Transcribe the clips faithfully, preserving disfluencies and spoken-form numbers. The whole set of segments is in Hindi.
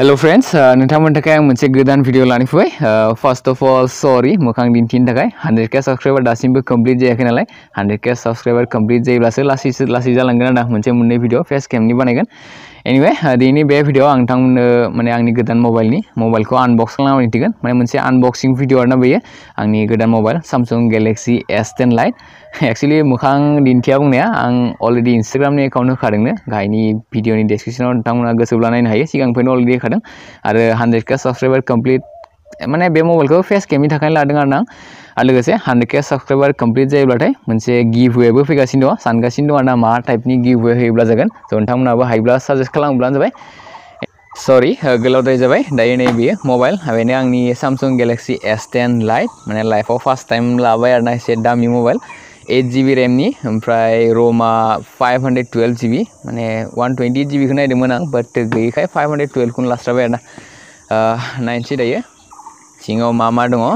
Hello friends, नोंथांमोननि थाखाय आं मोनसे गोदान भिडिअ लानानै फैबाय। फर्स्ट अफ अल सरि मोखां दिन्थिनो थाखाय one hundred K साबस्क्राइबार दासिमबो कमप्लिट जायाखै नालाय one hundred K subscriber complete जायोब्लासो लासैसो लासै जालांगोन आरो मोनसे मोननै भिडिअ फेस केमनि बानायगोन। एनिवे दिनैनि बे भिडिअ आं नोंथांमोननो माने आंनि गोदान मबाइलनि मबाइलखौ आनबक्स खालामनानै दिन्थिगोन। माने मोनसे आनबक्सिं भिडिअ आरोना बेयो आंनि गोदान mobile Samsung Galaxy S ten Lite। Actually मोखां दिन्थिया बुंनाया आं अलरेडि इन्स्टाग्रामनि एकाउन्ट होखादोंनो गाहायनि भिडिअनि डेसक्रिप्शनाव नोंथांमोना गोसोब्ला नायनो हायो। सिगांनिफ्रायनो अलरेडि होखादों आरो one hundred K subscriber complete माने बे मबाइलखौ फेस केमनि थाखाय लादों आरो आं आरो लोगोसे one hundred K subscriber complete जायोब्लाथाय मोनसे गिभवेबो फैगासिनो दं सानगासिनो दं आरोना मा टाइपनि गिभवे होयोब्ला जागोन। स' नोंथांमोनाबो हायोब्ला साजेस्ट खालामब्लानो जाबाय। सरि गोलावद्राय जाबाय दायो नै बेयो मबाइल बेनो आंनि Samsung Galaxy S ten Lite माने लाइफआव फार्स्ट टाइम लाबाय आरोना एसे दामि मबाइल eight G B रैमनि ओमफ्राय र'मा five hundred twelve G B माने one twenty G B खौ नायदोंमोन आं बाट गैयैखाय five hundred twelve खौनो लास्राबाय आरोना नायनोसै दायो सिङाव मा मा दङ।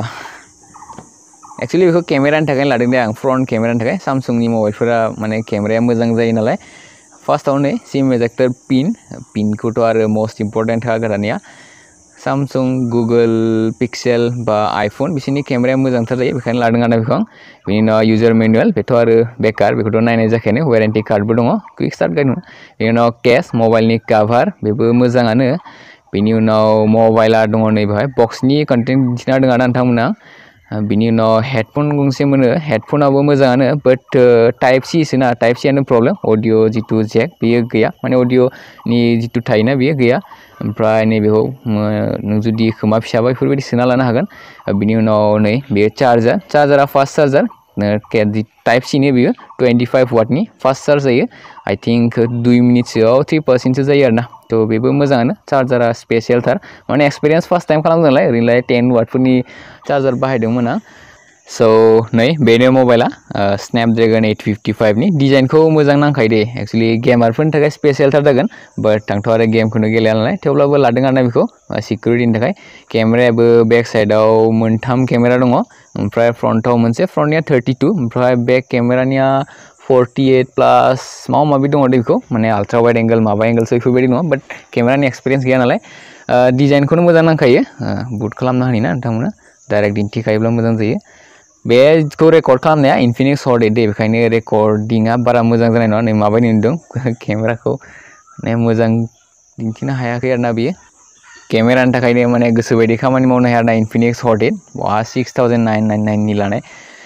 एक्चुअली बेखौ केमेरानि थाखाय लादों दे आं फ्रन्ट केमेरानि थाखाय सामसुंनि मबाइलफोरा माने केमेराया मोजां जायो नालाय। फार्स्टआव नै सिम एजेक्टर पिन पिनखौथ' आरो मोस्ट इम्पर्टेन्ट गोदानिया सामसुं गुगल पिक्सेल बा आइफोन बिसोरनि केमेराया मोजांथार जायो बेखायनो लादों आरो बेखौ आं। बेनि उनाव इउजार मेनुवेल बेथ' आरो बेकार बेखौथ' नायनाय जाखायानो वारेन्टि कार्डबो दङ क्विक स्टार्ट गाइड दङ। बेनि उनाव केस मबाइलनि काभार बेबो मोजाङानो। बेनि उनाव मबाइला दङ नै बेवहाय बक्सनि कन्टेन्ट दिन्थिना होदों आरो नोंथांमोना। बिनि उनाव हेडफोन गंसे मोनो हेडफोनाबो मोजाङानो बाट टाइप सि सोना टाइप सियानो प्रब्लेम अडिअ जितु जेक बेयो गैया माने अडिअनि जितु थायोना बेयो गैया। ओमफ्राय नैबेखौ नों जुदि खोमा फिसाबा बेफोरबायदि सोना लानो हागोन। बिनि उनाव नै बेयो चार्जार चार्जारा फास्ट चार्जार टाइप सिनि बेयो twenty-five वाटनि फास्ट चार्ज जायो। आई थिंक दुइ मिनिटसोआव थ्रि पार्सेन्टसो जायो आरोना थ' बेबो मोजाङानो चार्जारा स्पेसियेलथार माने एक्सपिरियेन्स फार्स्ट टाइम खालामदों नालाय ओरैनोलाय ten वाटफोरनि चार्जार बाहायदोंमोन आं। स' नै बेनो मबाइला स्नेपड्रेगन eight fifty-five नि डिजाइनखौ मोजां नांखायो दे एक्चुअलि गेमारफोरनि थाखाय स्पेसियेलथार जागोन बाट आंथ' आरो गेमखौनो गेलेया नालाय थेवब्लाबो लादों आरोना बेखौ सिकिउरिटिनि थाखाय। केमेरायाबो बेक साइडआव मोनथाम केमेरा दङ ओमफ्राय फ्रन्टआव मोनसे फ्रन्टनिया thirty-two ओमफ्राय बेक केमेरानिया forty-eight प्लास माबा माबि दङ दे बेखौ माने आल्ट्रा वाइड एंगल माबा एंगलसो बेफोरबायदि नङा बाट केमेरानि एक्सपिरियेन्स गैया नालाय डिजाइनखौनो मोजां नांखायो। बुट खालामना होनि ना नोंथांमोना डाइरेक्ट दिन्थिखायोब्ला मोजां जायो। बेखौ रेकर्ड खालामनाया इनफिनिक्स हट एट दे बेखायनो रेकर्डिंआ बारा मोजां जानाय नङा नै माबायदि नुदों केमेराखौ माने मोजां दिन्थिनो हायाखै आरोना बेयो केमेरानि थाखायनो माने गोसोबायदि खामानि मावनो हाया आरोना इनफिनिक्स हट एट बहा six thousand nine ninety-nine नि लानाय।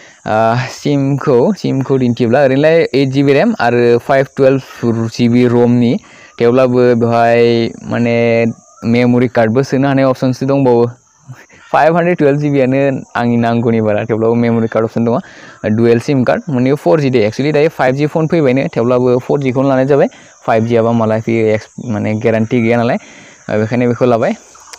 सिमखौ सिमखौ दिन्थियोब्ला ओरैनोलाय eight G B रैम आरो five twelve G B रमनि थेवब्लाबो बेवहाय माने मेम'रि कार्डबो सोनो हानाय अपसनसो दंबावो। five twelve G B आनो आंनि नांगौनि बारा थेवब्लाबो मेम'रि कार्ड अपसन दङ डुवेल सिम कार्ड मोननै four G दे एक्चुअलि दायो five G फन फैबायनो थेवब्लाबो four G खौनो लानाय जाबाय five G आबा माला फैयो माने गेरान्टि गैया नालाय बेखायनो बेखौ लाबाय।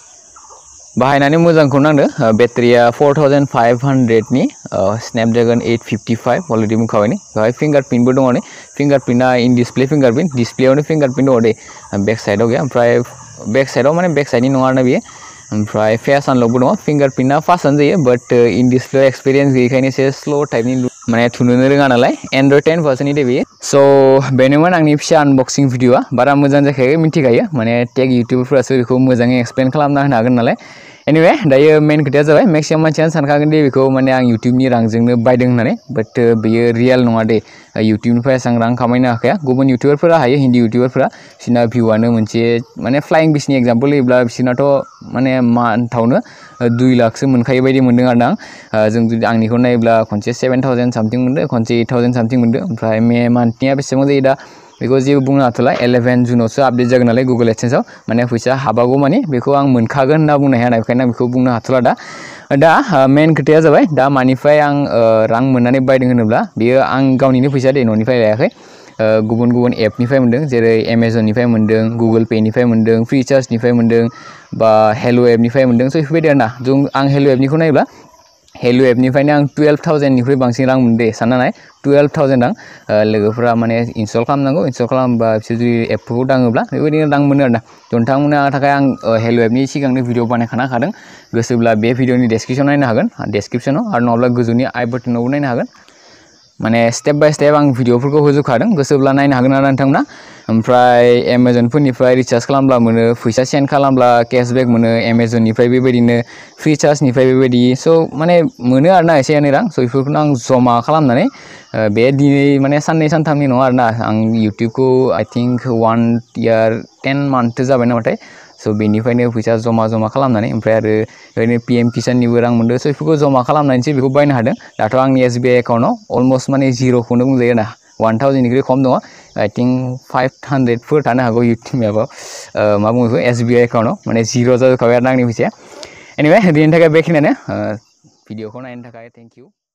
बाहायनानै मोजांखौ नांदों बेटारिया four thousand five hundred नि स्नेपड्रेगन eight fifty-five अलरेडि बुंखाबाय नै बेवहाय फिंगार प्रिन्टबो दङ नै फिंगार प्रिन्टआ इन डिसप्ले फिंगार प्रिन्ट डिसप्लेयावनो फिंगार प्रिन्ट दङ दे बेक साइडआव गैया ओमफ्राय बेक साइडआव माने बेक साइडनि नङा आरोना बेयो ओमफ्राय फेस आनलकबो दङ फिंगार प्रिन्टआ फास्टआनो जायो बाट इन डिसप्ले एक्सपिरियेन्स गैयैखायनो एसे स्ल' टाइपनि माने थुनोनो रोङा नालाय एन्ड्रइड ten भार्सननि दे बेयो। स' बेनोमोन आंनि फिसा आनबक्सिं भिडिअआ बारा मोजां जाखायो मिथिखायो माने टेक इउटिउबारफोरासो बेखौ मोजाङै एक्सप्लेन खालामना होनो हागोन नालाय। एनिवे दायो मेन खोथाया जाबाय मेक्सिमाम मानसियानो सानखागोन दे बेखौ माने आं इउटिउबनि रांजोंनो बायदों होननानै बाट बेयो रियेल नङा दे इउटिउबनिफ्राय एसेबां रां खामायनो हाखाया गुबुन इउटिउबारफोरा हायो हिन्दी इउटिउबारफोरा बिसोरना भिउआनो मोनसे माने फ्लाइं बिसनि एग्जाम्पल होयोब्ला बिसोरनाथ' माने मान्थावनो दुइ लाखसो मोनखायो बायदि मोनदों आरो आं जों जुदि आंनिखौ नायोब्ला खनसे सेभेन थावजेन्ड सामथिं मोनदों खनसे एइट थावजेन्ड सामथिं मोनदों ओमफ्राय मे मान्थनिया बेसेबां जायो दा बेखौ जेबो बुंनो हाथ'ला eleven जुनावसो आपडेट जागोन नालाय गुगल एडसेन्सआव माने फैसा हाबागौ मानि बेखौ आं मोनखागोन होनना बुंनो हाया बेखायनो आं बेखौ बुंनो हाथ'ला दा दा मेन खोथाया जाबाय दा मानिफ्राय आं रां मोननानै बायदों होनोब्ला बेयो आं गावनिनो फैसा दे न'निफ्राय लायाखै गुबुन गुबुन एपनिफ्राय मोनदों जेरै एमाजननिफ्राय मोनदों गुगल पेनिफ्राय मोनदों फ्रिचार्जनिफ्राय मोनदों बा हेल' एपनिफ्राय मोनदों स' बेफोरबायदि आरोना जों आं हेल' एपनिखौ नायोब्ला हेल' एपनिफ्रायनो आं टुवेल्भ थावजेन्डनिख्रुइ बांसिन रां मोनदों सानना नाय टुवेल्भ थावजेन्ड आं लोगोफोरा माने इनस्टल खालामनांगौ इनस्टल खालामबा बिसोर जुदि एपखौ दाङोब्ला बेबायदिनो रां मोनो आरोना नोंथांमोननि थाखाय आं हेल' एपनि सिगांनो भिडिअ बानायखाना हादों गोसोब्ला बे भिडिअनि डेसक्रिपसनाव नायनो हागोन डेसक्रिपसनाव आरो नङाब्ला गोजौनि आइ बटनावबो नायनो हागोन माने स्टेप बाय स्टेप आं भिडिअफोरखौ होजोबखादों गोसोब्ला नायनो हागोन आरो नोंथांमोना ओमफ्राय एमाजनफोरनिफ्राय रिचार्ज खालामब्ला मोनो फैसा सेन्ड खालामब्ला केसबेक मोनो एमाजननिफ्राय बेबायदिनो फ्रि चार्जनिफ्राय बेबायदि स' माने मोनो आरोना एसे एनै रां स' बेफोरखौनो आं जमा खालामनानै बे दिनै माने साननै सानथामनि नङा आरोना आं इउटुबखौ I think one year ten मान्थसो जाबाय नामाथाय स' बेनिफ्रायनो फैसा जमा जमा खालामनानै ओमफ्राय आरो ओरैनो पि एम किसाननिबो रां मोनदों स' बेफोरखौ जमा खालामनानैसो बेखौ बायनो हादों दाथ' आंनि एस बि आइ एकाउन्टआव अलमस्ट माने जिर'खौनो बुंजायो ना वान थावजेन्डनिख्रुइ खम दङ आइ थिंक फाइभ हान्ड्रेडफोर थानो हागौ इउटुब माबायाव मा बुङो बेखौ एस बि आइ एकाउन्टआव माने जिर' जाजोबखाबाय आरो आंनि फैसाया एनिवे दिनैनि थाखाय बेखिनियानो भिडिअखौ नायनो थाखाय थेंक इउ